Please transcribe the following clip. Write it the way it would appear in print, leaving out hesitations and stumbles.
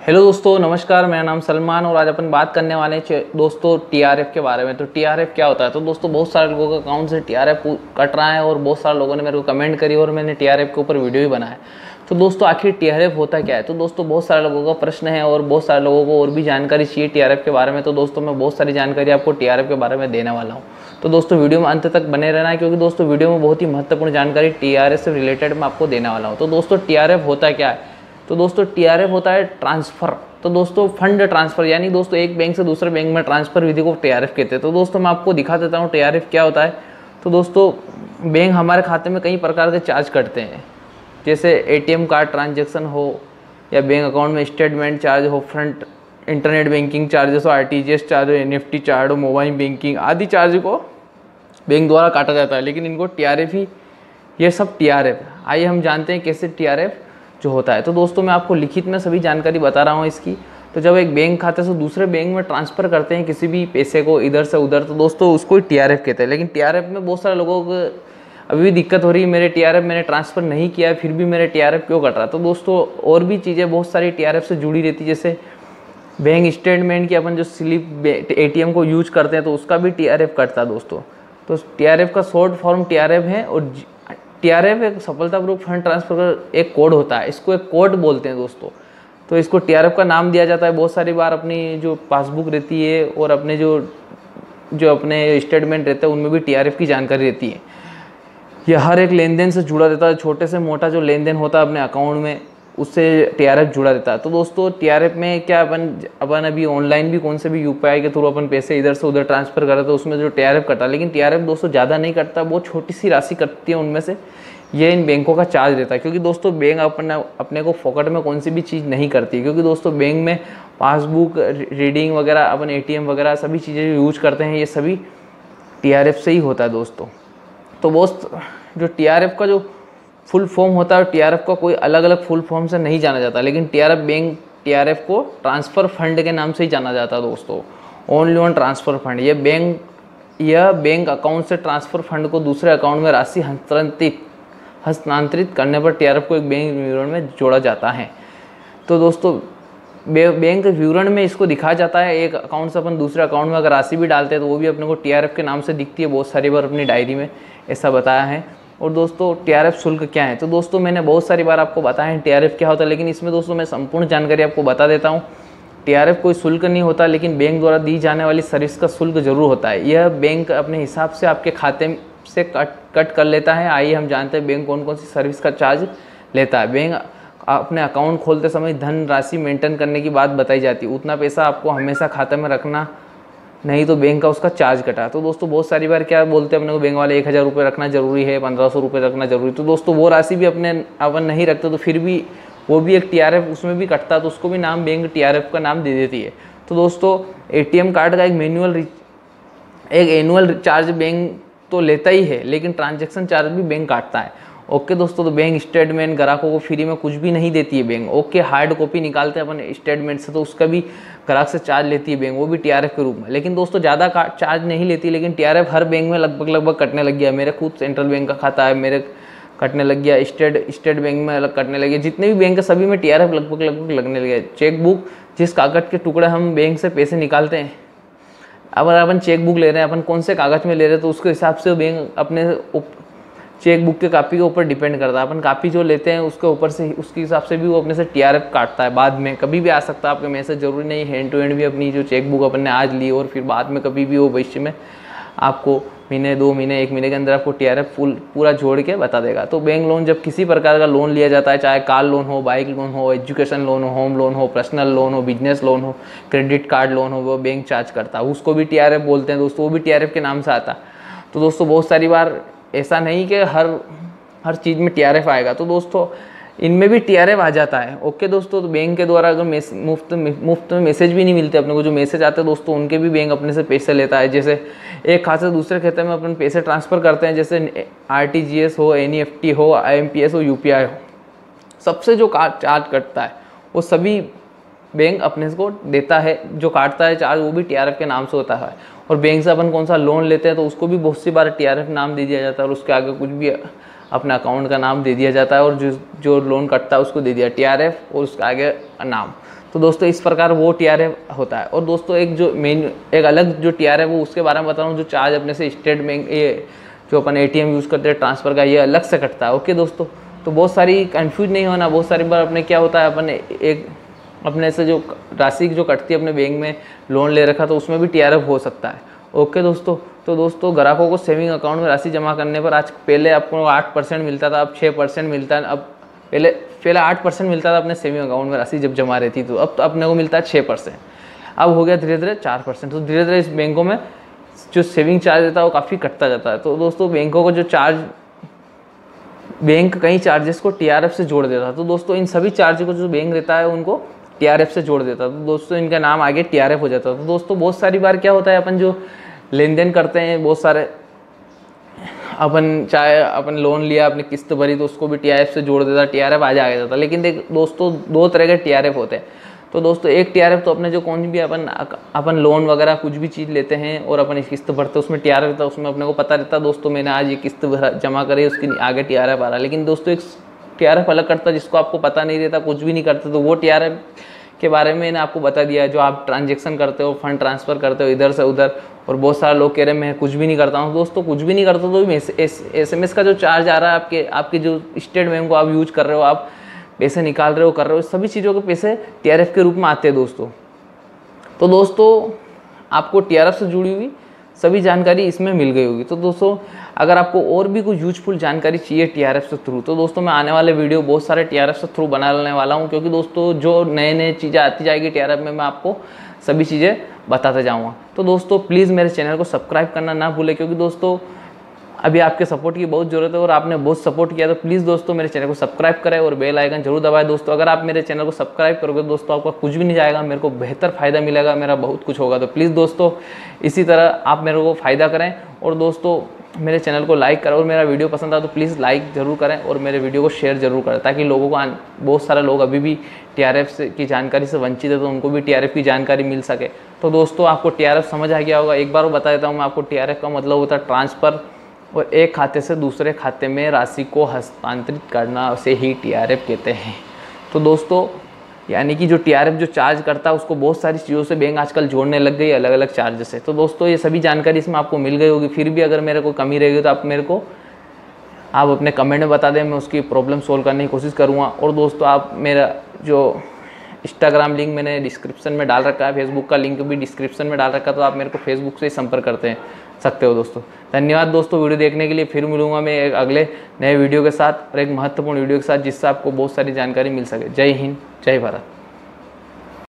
Hello दोस्तों, नमस्कार। मेरा नाम सलमान और आज अपन बात करने वाले हैं दोस्तों टीआरएफ के बारे में। तो टीआरएफ क्या होता है? तो दोस्तों बहुत सारे लोगों का अकाउंट से टीआरएफ कट रहा है और बहुत सारे लोगों ने मेरे को कमेंट करी और मैंने टीआरएफ के ऊपर वीडियो भी बनाया। तो दोस्तों आखिर टीआरएफ होता क्या है? तो दोस्तों बहुत सारे लोगों का प्रश्न है और बहुत सारे लोगों को और भी जानकारी चाहिए टीआरएफ के बारे में। तो दोस्तों मैं बहुत सारी जानकारी आपको टीआरएफ के बारे में देने वाला हूँ। तो दोस्तों वीडियो में अंत तक बने रहना है, क्योंकि दोस्तों वीडियो में बहुत ही महत्वपूर्ण जानकारी टीआरएफ से रिलेटेड मैं आपको देने वाला हूँ। तो दोस्तों टीआरएफ होता क्या है? तो दोस्तों टीआरएफ होता है ट्रांसफ़र। तो दोस्तों फंड ट्रांसफ़र, यानी दोस्तों एक बैंक से दूसरे बैंक में ट्रांसफ़र विधि को टीआरएफ कहते हैं। तो दोस्तों मैं आपको दिखा देता हूँ टीआरएफ क्या होता है। तो दोस्तों बैंक हमारे खाते में कई प्रकार के चार्ज कटते हैं, जैसे एटीएम कार्ड ट्रांजैक्शन हो या बैंक अकाउंट में स्टेटमेंट चार्ज हो, फ्रंट इंटरनेट बैंकिंग चार्जेस हो, आरटीजीएस चार्ज हो, एनईएफटी चार्ज हो, मोबाइल बैंकिंग आदि चार्ज को बैंक द्वारा काटा जाता है, लेकिन इनको टीआरएफ ही, ये सब टीआरएफ। आइए हम जानते हैं कैसे टीआरएफ जो होता है। तो दोस्तों मैं आपको लिखित में सभी जानकारी बता रहा हूँ इसकी। तो जब एक बैंक खाते से दूसरे बैंक में ट्रांसफ़र करते हैं किसी भी पैसे को इधर से उधर, तो दोस्तों उसको टीआरएफ कहते हैं। लेकिन टीआरएफ में बहुत सारे लोगों को अभी भी दिक्कत हो रही है, मेरे टीआरएफ मैंने ट्रांसफ़र नहीं किया है फिर भी मेरे टीआरएफ क्यों कट रहा है। तो दोस्तों और भी चीज़ें बहुत सारी टीआरएफ से जुड़ी रहती है, जैसे बैंक स्टेटमेंट की अपन जो स्लिप एटीएम को यूज करते हैं तो उसका भी टीआरएफ कटता है दोस्तों। तो टीआरएफ का शॉर्ट फॉर्म टीआरएफ है और टीआरएफ एक सफलतापूर्वक फंड ट्रांसफर का एक कोड होता है, इसको एक कोड बोलते हैं दोस्तों। तो इसको टीआरएफ का नाम दिया जाता है बहुत सारी बार। अपनी जो पासबुक रहती है और अपने जो अपने स्टेटमेंट रहते हैं उनमें भी टीआरएफ की जानकारी रहती है। यह हर एक लेन देन से जुड़ा रहता है, छोटे से मोटा जो लेन देन होता है अपने अकाउंट में उससे टीआरएफ जुड़ा रहता है। तो दोस्तों टीआरएफ में क्या अपन अभी ऑनलाइन भी कौन से भी यूपीआई के थ्रू अपन पैसे इधर से उधर ट्रांसफ़र कर रहे तो उसमें जो टीआरएफ कटा, लेकिन टीआरएफ दोस्तों ज़्यादा नहीं कटता, बहुत छोटी सी राशि कटती है उनमें से। ये इन बैंकों का चार्ज रहता है, क्योंकि दोस्तों बैंक अपने को फोकट में कौन सी भी चीज़ नहीं करती, क्योंकि दोस्तों बैंक में पासबुक रीडिंग वगैरह, अपन एटीएम वगैरह सभी चीज़ें जो यूज करते हैं ये सभी टीआरएफ से ही होता है दोस्तों। तो दोस्त जो टीआरएफ का जो फुल फॉर्म होता है, टीआरएफ का कोई अलग अलग फुल फॉर्म से नहीं जाना जाता, लेकिन टीआरएफ को ट्रांसफ़र फंड के नाम से ही जाना जाता है दोस्तों। ओनली ऑन ट्रांसफ़र फंड, यह बैंक अकाउंट से ट्रांसफ़र फंड को दूसरे अकाउंट में राशि हस्तांतरित करने पर टीआरएफ को एक बैंक विवरण में जोड़ा जाता है। तो दोस्तों बैंक विवरण में इसको दिखाया जाता है, एक अकाउंट से अपन दूसरे अकाउंट में अगर राशि भी डालते हैं तो वो भी अपने को टीआरएफ के नाम से दिखती है। बहुत सारी बार अपनी डायरी में ऐसा बताया है। और दोस्तों टीआरएफ शुल्क क्या है? तो दोस्तों मैंने बहुत सारी बार आपको बताया है टीआरएफ क्या होता है, लेकिन इसमें दोस्तों मैं संपूर्ण जानकारी आपको बता देता हूँ। टीआरएफ कोई शुल्क नहीं होता, लेकिन बैंक द्वारा दी जाने वाली सर्विस का शुल्क जरूर होता है। यह बैंक अपने हिसाब से आपके खाते से कट कर लेता है। आइए हम जानते हैं बैंक कौन कौन सी सर्विस का चार्ज लेता है। बैंक अपने अकाउंट खोलते समय धन राशि मेंटेन करने की बात बताई जाती है, उतना पैसा आपको हमेशा खाते में रखना, नहीं तो बैंक का उसका चार्ज कटा। तो दोस्तों बहुत सारी बार क्या बोलते हैं अपने को बैंक वाले 1000 रुपये रखना जरूरी है, 1500 रुपये रखना जरूरी। तो दोस्तों वो राशि भी अपन नहीं रखते तो फिर भी वो भी एक टीआरएफ उसमें भी कटता, तो उसको भी नाम बैंक टीआरएफ का नाम दे देती है। तो दोस्तों एटीएम कार्ड का एक एनुअल चार्ज बैंक तो लेता ही है, लेकिन ट्रांजैक्शन चार्ज भी बैंक काटता है। ओके दोस्तों, तो बैंक स्टेटमेंट ग्राहकों को फ्री में कुछ भी नहीं देती है बैंक। ओके, हार्ड कॉपी निकालते हैं अपन स्टेटमेंट से तो उसका भी ग्राहक से चार्ज लेती है बैंक, वो भी टीआरएफ के रूप में। लेकिन दोस्तों ज़्यादा चार्ज नहीं लेती, लेकिन टीआरएफ हर बैंक में लगभग कटने लग गया। मेरे खुद सेंट्रल बैंक का खाता है, मेरे कटने लग गया, स्टेट बैंक में अलग कटने लगे, जितने भी बैंक है सभी में टीआरएफ लगभग लगने लग गया। चेकबुक, जिस कागज़ के टुकड़े हम बैंक से पैसे निकालते हैं, अगर अपन चेकबुक ले रहे हैं, अपन कौन से कागज़ में ले रहे हैं तो उसके हिसाब से बैंक अपने चेकबुक के कापी के ऊपर डिपेंड करता है। अपन कापी जो लेते हैं उसके ऊपर से उसके हिसाब से भी वो अपने से टीआरएफ काटता है। बाद में कभी भी आ सकता है आपके मैसेज, जरूरी नहीं हैंड टू हैंड भी अपनी जो चेकबुक अपन ने आज ली और फिर बाद में कभी भी वो भविष्य में आपको महीने 2 महीने 1 महीने के अंदर आपको टीआरएफ पूरा जोड़ के बता देगा। तो बैंक लोन, जब किसी प्रकार का लोन लिया जाता है, चाहे कार लोन हो, बाइक लोन हो, एजुकेशन लोन हो, होम लोन हो, पर्सनल लोन हो, बिजनेस लोन हो, क्रेडिट कार्ड लोन हो, वो बैंक चार्ज करता है, उसको भी टीआरएफ बोलते हैं दोस्तों, वो भी टीआरएफ के नाम से आता है। तो दोस्तों बहुत सारी बार ऐसा नहीं कि हर चीज़ में टीआरएफ आएगा, तो दोस्तों इनमें भी टीआरएफ आ जाता है। ओके दोस्तों, तो बैंक के द्वारा अगर मुफ्त में मैसेज भी नहीं मिलते अपने को, जो मैसेज आते हैं दोस्तों उनके भी बैंक अपने से पैसे लेता है। जैसे एक खाते से दूसरे खाते में अपन पैसे ट्रांसफ़र करते हैं, जैसे आरटीजीएस हो, एनईएफटी हो, आईएमपीएस हो, यूपीआई हो, सबसे जो चार्ज कटता है वो सभी बैंक अपने को देता है। जो काटता है चार्ज वो भी टीआरएफ के नाम से होता है। और बैंक से अपन कौन सा लोन लेते हैं तो उसको भी बहुत सी बार टीआरएफ नाम दे दिया जाता है और उसके आगे कुछ भी अपना अकाउंट का नाम दे दिया जाता है और जो लोन कटता है उसको दे दिया TRF और उसका आगे नाम। तो दोस्तों इस प्रकार वो TRF होता है। और दोस्तों एक जो मेन एक अलग जो TRF वो उसके बारे में बता रहा हूँ, जो चार्ज अपने से स्टेट बैंक ये जो अपन ATM यूज़ करते हैं ट्रांसफ़र का, ये अलग से कटता है। ओके दोस्तों, तो बहुत सारी कंफ्यूज नहीं होना। बहुत सारी बार अपने क्या होता है, अपन एक अपने से जो राशि जो कटती है अपने बैंक में लोन ले रखा तो उसमें भी TRF हो सकता है। ओके दोस्तों, तो दोस्तों ग्राहकों को सेविंग अकाउंट में राशि जमा करने पर आज पहले आपको 8% मिलता था, अब 6% मिलता है। अब पहले 8% मिलता था अपने सेविंग अकाउंट में राशि जब जमा रहती, तो अब तो अपने को मिलता है 6%। अब हो गया धीरे धीरे 4%। तो धीरे धीरे इस बैंकों में जो सेविंग चार्ज रहता है वो काफ़ी कटता जाता है। तो दोस्तों बैंकों को जो चार्ज, बैंक कई चार्जेस को TRF से जोड़ देता है। तो दोस्तों इन सभी चार्ज को जो बैंक देता है उनको TRF से जोड़ देता है। तो दोस्तों इनका नाम आगे TRF हो जाता है। तो दोस्तों बहुत सारी बार क्या होता है, अपन जो लेन देन करते हैं बहुत सारे, अपन चाहे अपन लोन लिया, अपनी किस्त भरी तो उसको भी TRF से जोड़ देता, TRF आ जाता। लेकिन देख दोस्तों दो तरह के TRF होते हैं। तो दोस्तों एक TRF तो अपने जो कौन भी अपन लोन वगैरह कुछ भी चीज़ लेते हैं और अपन किस्त भरते हैं उसमें TRF रहता है, उसमें अपने को पता रहता है दोस्तों मैंने आज ये किस्त जमा करी, उसकी आगे TRF आ रहा है। लेकिन दोस्तों एक TRF अलग करता है जिसको आपको पता नहीं रहता, कुछ भी नहीं करते, तो वो TRF के बारे में मैंने आपको बता दिया है। जो आप ट्रांजेक्शन करते हो, फंड ट्रांसफ़र करते हो इधर से उधर, और बहुत सारे लोग कह रहे हैं मैं कुछ भी नहीं करता हूँ। दोस्तों कुछ भी नहीं करता तो SMS का जो चार्ज आ रहा है आपके जो स्टेट बैंक को आप यूज कर रहे हो, आप पैसे निकाल रहे हो, कर रहे हो, सभी चीज़ों के पैसे TRF के रूप में आते हैं दोस्तों। तो दोस्तों आपको TRF से जुड़ी हुई सभी जानकारी इसमें मिल गई होगी। तो दोस्तों अगर आपको और भी कुछ यूजफुल जानकारी चाहिए TRF से थ्रू, तो दोस्तों मैं आने वाले वीडियो बहुत सारे TRF से थ्रू बनाने वाला हूँ, क्योंकि दोस्तों जो नए चीज़ें आती जाएगी TRF में मैं आपको सभी चीज़ें बताते जाऊँगा। तो दोस्तों प्लीज़ मेरे चैनल को सब्सक्राइब करना ना भूलें, क्योंकि दोस्तों अभी आपके सपोर्ट की बहुत ज़रूरत है और आपने बहुत सपोर्ट किया। तो प्लीज़ दोस्तों मेरे चैनल को सब्सक्राइब करें और बेल आइकन जरूर दबाएं दोस्तों। अगर आप मेरे चैनल को सब्सक्राइब करोगे दोस्तों आपका कुछ भी नहीं जाएगा, मेरे को बेहतर फ़ायदा मिलेगा, मेरा बहुत कुछ होगा। तो प्लीज़ दोस्तों इसी तरह आप मेरे को फ़ायदा करें और दोस्तों मेरे चैनल को लाइक करें, और मेरा वीडियो पसंद आए तो प्लीज़ लाइक ज़रूर करें और मेरे वीडियो को शेयर ज़रूर करें, ताकि लोगों को बहुत सारे लोग अभी भी TRF की जानकारी से वंचित है, तो उनको भी TRF की जानकारी मिल सके। तो दोस्तों आपको TRF समझ आ गया होगा। एक बार बता देता हूँ मैं आपको, TRF का मतलब होता है ट्रांसफ़र, और एक खाते से दूसरे खाते में राशि को हस्तांतरित करना, उसे ही TRF कहते हैं। तो दोस्तों यानी कि जो TRF जो चार्ज करता है उसको बहुत सारी चीज़ों से बैंक आजकल जोड़ने लग गई, अलग अलग चार्जेस है। तो दोस्तों ये सभी जानकारी इसमें आपको मिल गई होगी। फिर भी अगर मेरे को कमी रहेगी तो आप अपने कमेंट में बता दें, मैं उसकी प्रॉब्लम सोल्व करने की कोशिश करूँगा। और दोस्तों आप मेरा जो इंस्टाग्राम लिंक मैंने डिस्क्रिप्शन में डाल रखा है, फेसबुक का लिंक भी डिस्क्रिप्शन में डाल रखा है, तो आप मेरे को फेसबुक से ही संपर्क करते सकते हो दोस्तों। धन्यवाद दोस्तों वीडियो देखने के लिए। फिर मिलूंगा मैं एक अगले नए वीडियो के साथ और एक महत्वपूर्ण वीडियो के साथ, जिससे आपको बहुत सारी जानकारी मिल सके। जय हिंद, जय भारत।